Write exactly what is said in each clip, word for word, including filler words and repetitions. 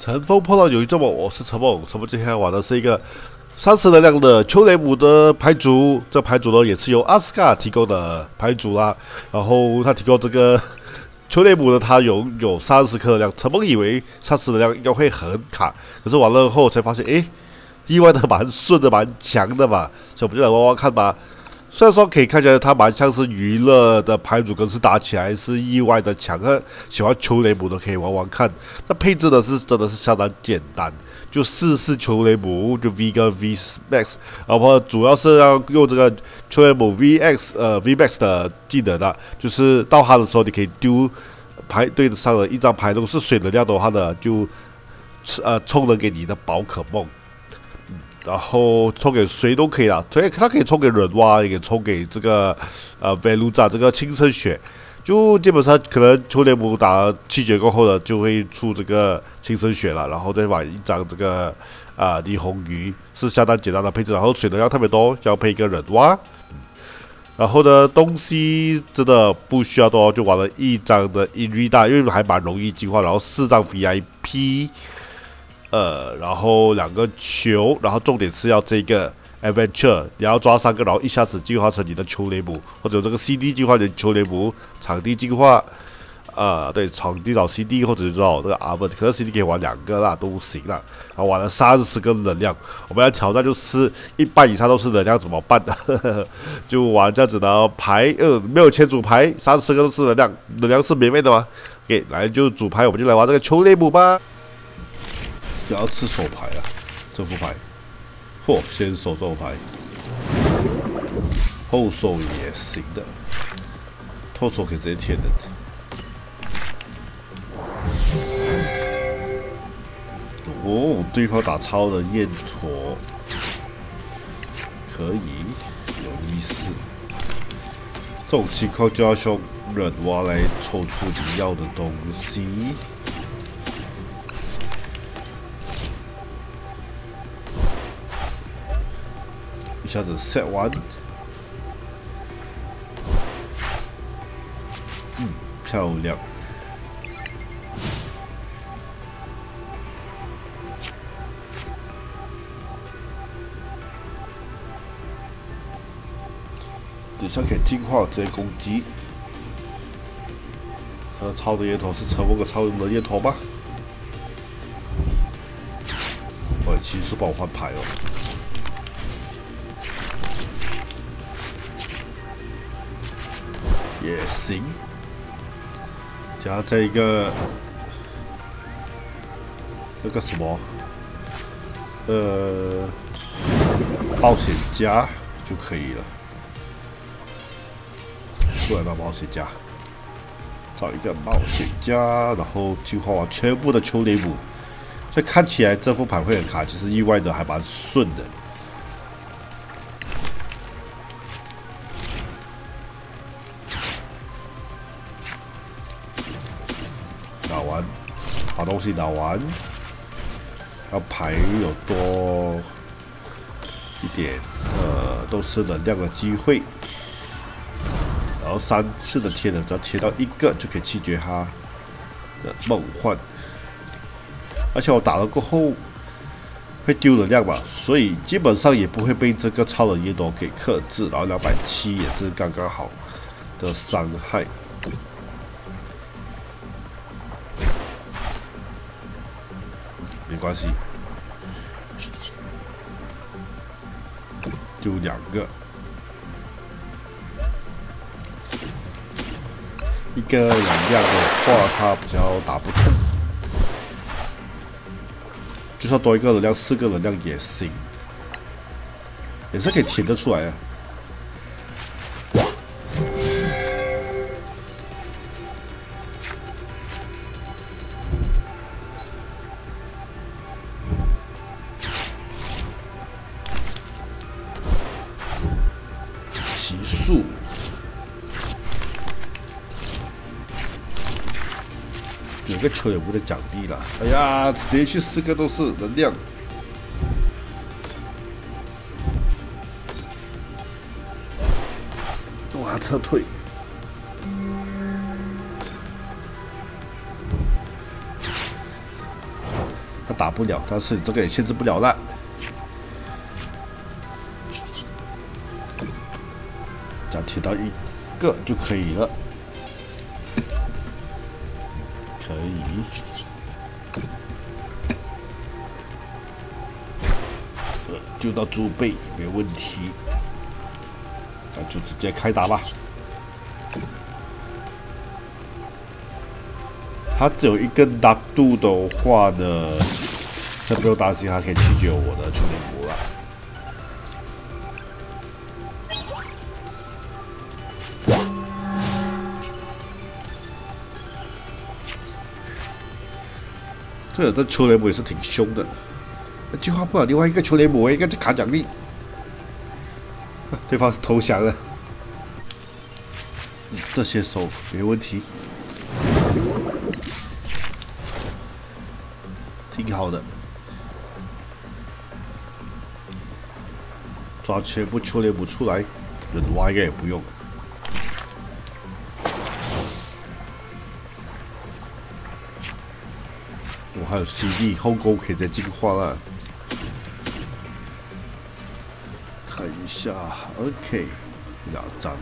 乘风破浪有一阵梦，我是陈梦。陈梦今天玩的是一个三十能量的丘雷姆的牌组，这牌组呢也是由阿斯卡提供的牌组啦。然后他提供这个丘雷姆呢，他拥有三十颗能量。陈梦以为三十能量应该会很卡，可是玩了后才发现，诶，意外的蛮顺的，蛮强的嘛。所以我们就来玩玩看吧。虽然说可以看起来它蛮像是娱乐的牌组，可是打起来是意外的强。喜欢丘雷姆的可以玩玩看。那配置呢是真的是相当简单，就四四丘雷姆，就 V 跟 V Max， 然后主要是要用这个丘雷姆 V X 呃 V Max 的技能的，就是到它的时候你可以丢牌对上了一张牌，如果是水能量的话呢，就呃充能给你的宝可梦。然后充给谁都可以啦，所以它可以充给人蛙，也可以充给这个呃 Veluza 这个轻声血，就基本上可能丘雷姆打七绝过后呢，就会出这个轻声血了，然后再买一张这个啊霓虹鱼，是相当简单的配置，然后水能量特别多，要配一个人蛙。然后呢，东西真的不需要多，就玩了一张的 Irida， 因为还蛮容易进化，然后四张 V I P。呃，然后两个球，然后重点是要这个 adventure， 你要抓三个，然后一下子进化成你的丘雷姆，或者这个 C D 进化成丘雷姆，场地进化，呃，对，场地找 C D 或者找这个阿文，可是 C D 可以玩两个啦，都行啦。然后玩了三十个能量，我们要挑战就是一半以上都是能量怎么办呢？就玩这样子的牌，呃，没有签主牌，三十个都是能量，能量是免费的吗 ？OK， 来就主牌，我们就来玩这个丘雷姆吧。也要吃手牌啊，这副牌，嚯，先手这种牌，后手也行的，后手可以直接填的。哦，对方打超人焰驼，可以，有意思。这种情况就要用忍蛙来抽出你要的东西。一下子 set 完，嗯，漂亮。等下可以进化直接攻击。他的超的焰头是成为个超人的焰头吗？我骑士帮我换牌哦。也行，加这一个那个什么，呃，冒险家就可以了。出来吧，冒险家，找一个冒险家，然后进化完全部的丘雷姆。所以看起来这副牌会很卡，其实意外的还蛮顺的。打完，把东西打完，然后牌有多一点，呃，都是能量的机会。然后三次的贴呢，只要贴到一个就可以弃绝它的梦幻。而且我打了过后会丢能量嘛，所以基本上也不会被这个超人焰斗给克制。然后两百七也是刚刚好的伤害。没关系，丢两个，一个能量的话，它比较打不痛。就算多一个能量，四个能量也行，也是可以填得出来啊。奇数，有个丘雷姆的奖励了。哎呀，连续四个都是能量。哇，撤退。 他打不了，但是这个也限制不了了。这样贴到一个就可以了，可以。呃，就到猪背没问题，那就直接开打吧。 他只有一个大度的话呢，是不用担心他可以弃绝我的丘陵魔了。这这丘陵魔也是挺凶的，计划不了另外一个丘陵魔，应该去卡奖励。对方投降了，这些手没问题。 挺好的，抓全部丘陵魔出来，人挖应该也不用。我还有 C D 后宫可以再进化了，看一下 ，OK， 两张。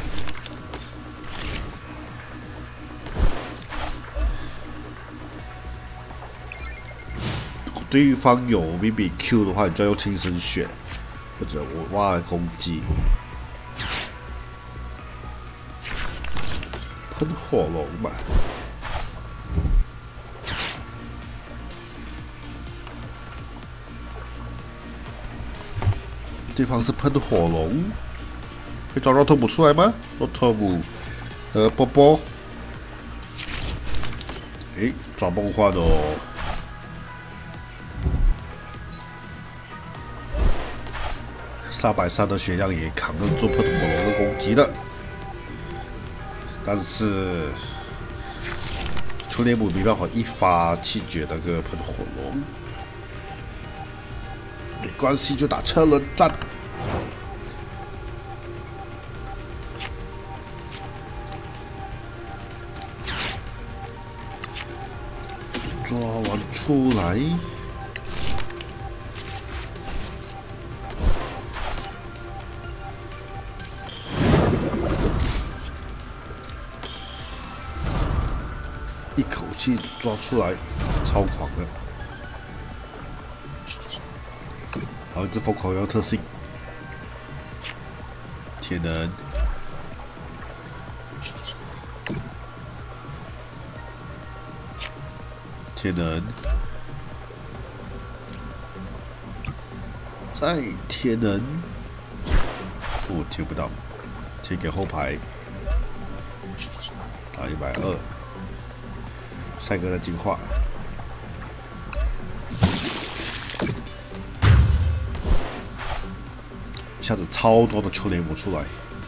对方有 B B Q 的话，你就要用亲身血，或者我挖攻击。喷火龙吧。对方是喷火龙，会抓肉头姆出来吗？肉头姆和波波。诶，抓梦幻哦。 三百三的血量也扛得住喷火龙的攻击的，但是丘陵魔没办法一发气绝那个喷火龙，没关系，就打车轮战。抓完出来。 一口气抓出来，超狂的！好，这疯狂要特性，潜能，潜能，再潜能，哦，贴不到，贴给后排，打一百二。 赛哥的进化，一下子超多的丘陵魔出来，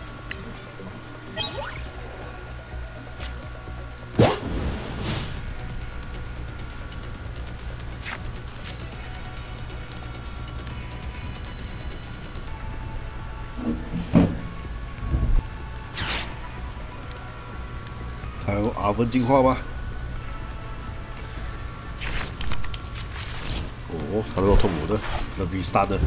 还有阿芬进化吗？ 哦，他都有痛苦的，那 V star 的。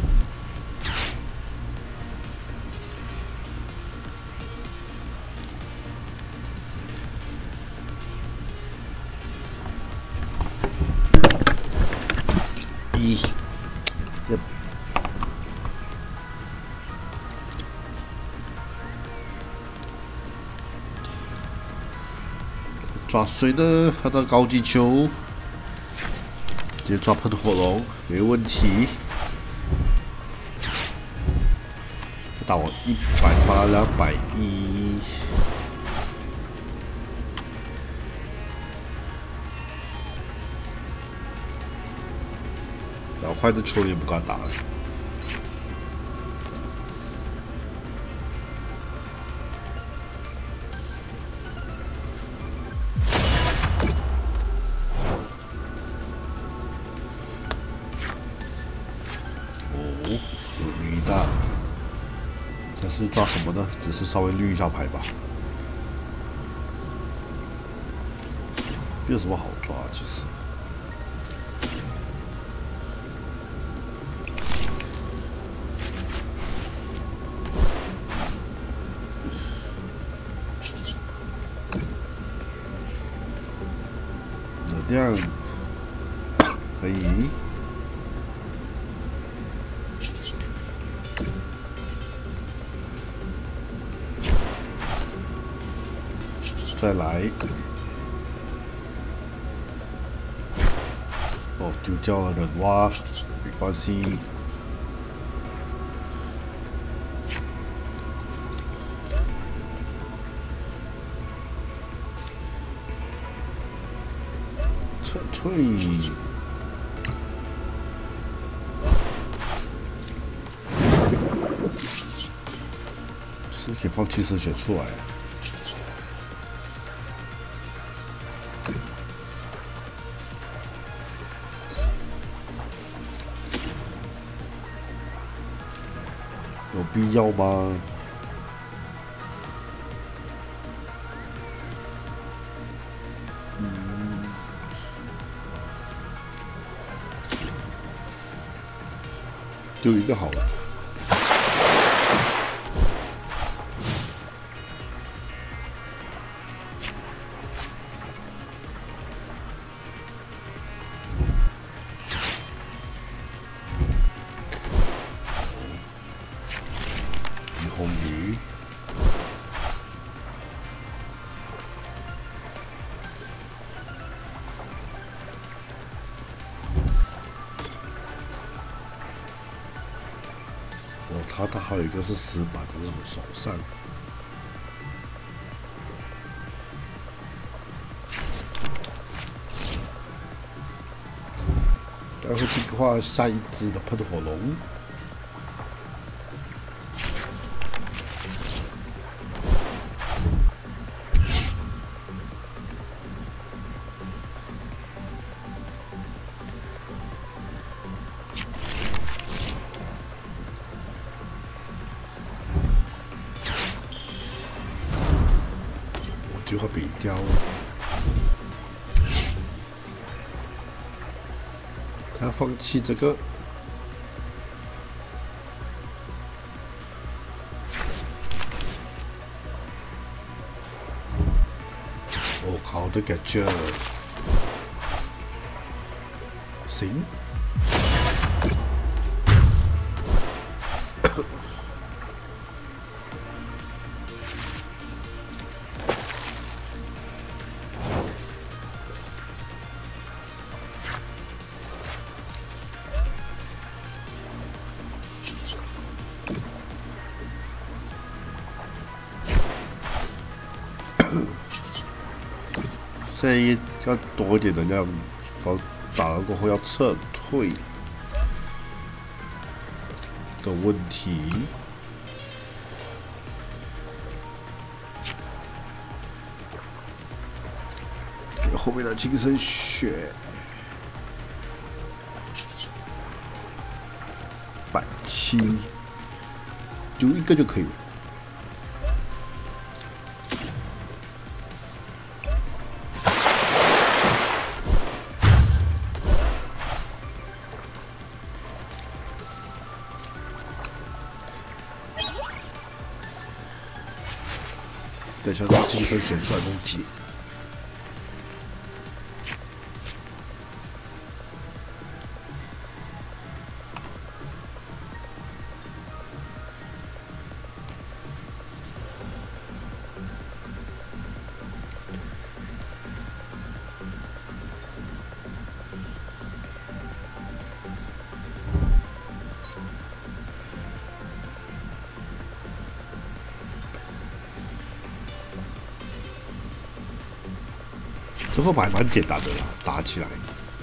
一，yep. 抓谁呢？他的高级球。 直接抓喷火龙没问题，打我一百八两百一，然后换只球也不敢打了。是抓什么呢？只是稍微绿一下牌吧，没有什么好抓，其实。 样可以。再来。哦，丢掉了人蛙，没关系。 撤退，是可以放弃丝血出来。有必要吗？ 丢一个好了。鱼红鱼。它它还有一个是死板的那种手上，待会进化下一只的喷火龙。就会比较，他放弃这个，我靠，这个这行。 现在要多一点能量，到打了过后要撤退的问题。给后面的轻声血，百七，丢一个就可以了。 等一下，让金身选出来攻击。之后还蛮简单的啦，打起来。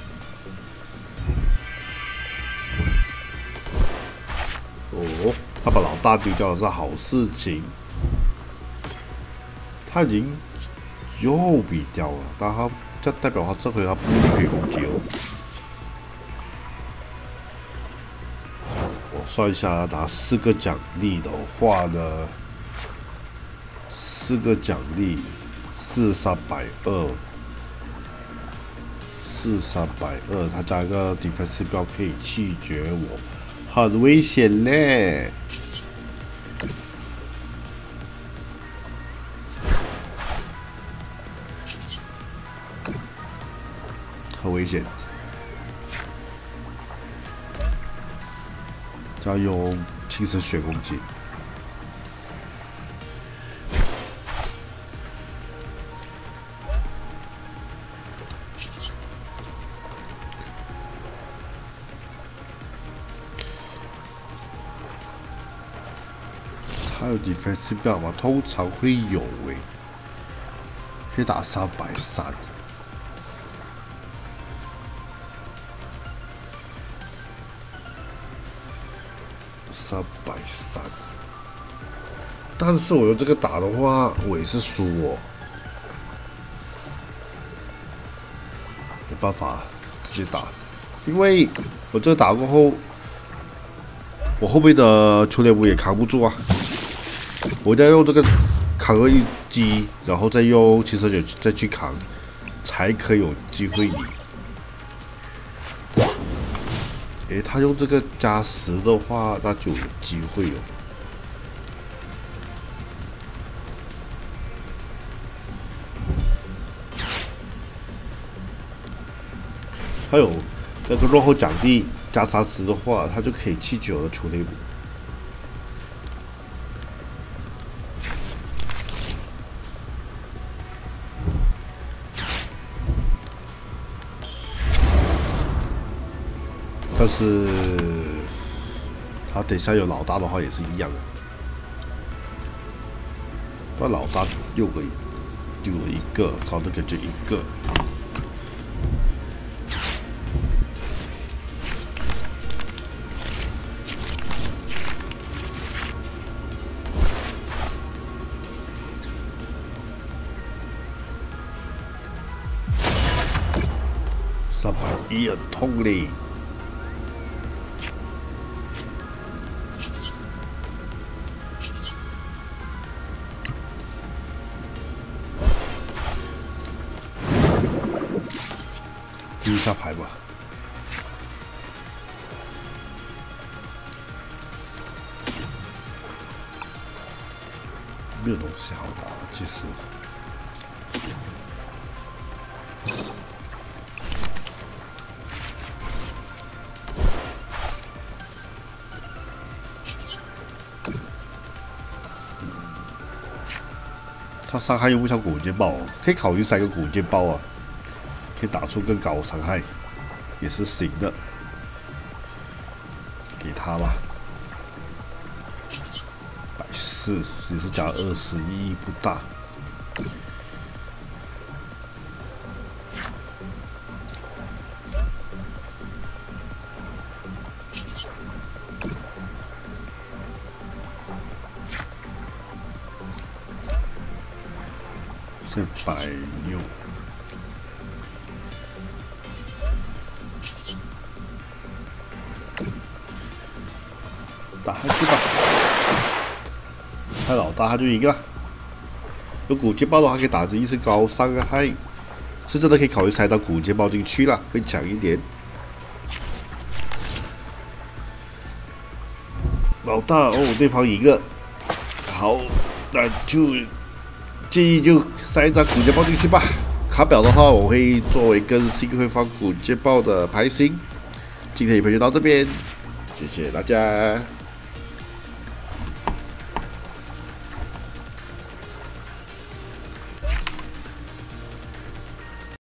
哦，他把老大丢掉了是好事情。他已经又比掉了，但他这代表他这回他不可以攻击哦。我算一下，拿四个奖励的话呢，四个奖励，四三百二。 四三百二，他加一个 defensive 标可以气绝我，很危险嘞！ 危险。要用轻声雪攻击。 还有 defense 表吗？通常会有诶、欸，可以打三百三，三百三。但是我用这个打的话，我也是输哦，没办法，直接打，因为我这个打过后，我后面的球联舞也扛不住啊。 我一定要用这个扛了一击，然后再用轻声雪再去扛，才可以有机会赢。诶，他用这个加十的话，那就有机会哦。还有那个落后奖励加三十的话，他就可以弃绝我的球队舞。 但是他等一下有老大的话也是一样的，那老大又个丢了一个，搞那个就一个。三百一很痛嘞。 丢一下牌吧，没有东西好打，其实。他伤害又不像古剑豹，可以考虑三个古剑豹啊。 可以打出更高的伤害，也是行的。给他吧，百四也是加二十，意义不大。是百六。 打下去吧，他老大他就赢了。有古剑豹的话，可以打着一次高伤害，是真的可以考虑塞到古剑豹进去了，会强一点。老大哦，对方赢了，好，那就建议就塞一张古剑豹进去吧。卡表的话，我会作为更新会放古剑豹的牌型。今天影片就到这边，谢谢大家。